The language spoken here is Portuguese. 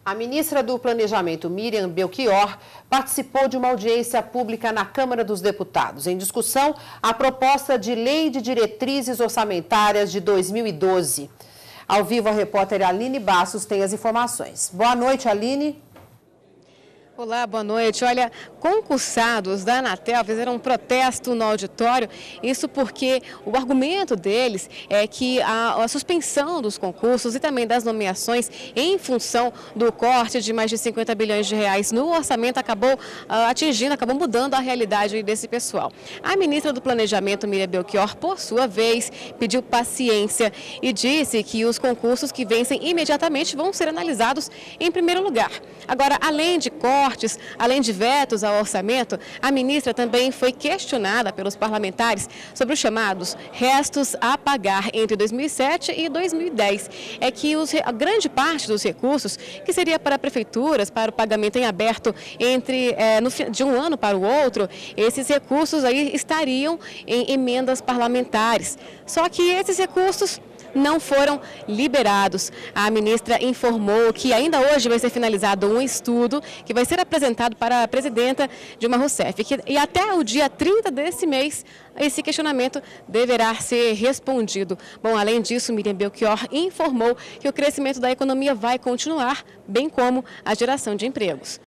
A ministra do Planejamento, Miriam Belchior, participou de uma audiência pública na Câmara dos Deputados. Em discussão, a proposta de Lei de Diretrizes Orçamentárias de 2012. Ao vivo, a repórter Aline Bastos tem as informações. Boa noite, Aline. Olá, boa noite. Olha, concursados da Anatel fizeram um protesto no auditório, isso porque o argumento deles é que a suspensão dos concursos e também das nomeações em função do corte de mais de 50 bilhões de reais no orçamento acabou acabou mudando a realidade desse pessoal. A ministra do Planejamento, Miriam Belchior, por sua vez, pediu paciência e disse que os concursos que vencem imediatamente vão ser analisados em primeiro lugar. Agora, além de cortes, além de vetos ao orçamento, a ministra também foi questionada pelos parlamentares sobre os chamados restos a pagar entre 2007 e 2010. É que a grande parte dos recursos, que seria para prefeituras, para o pagamento em aberto de um ano para o outro, esses recursos aí estariam em emendas parlamentares. Só que esses recursos não foram liberados. A ministra informou que ainda hoje vai ser finalizado um estudo que vai ser apresentado para a presidenta Dilma Rousseff. E até o dia 30 desse mês, esse questionamento deverá ser respondido. Bom, além disso, Miriam Belchior informou que o crescimento da economia vai continuar, bem como a geração de empregos.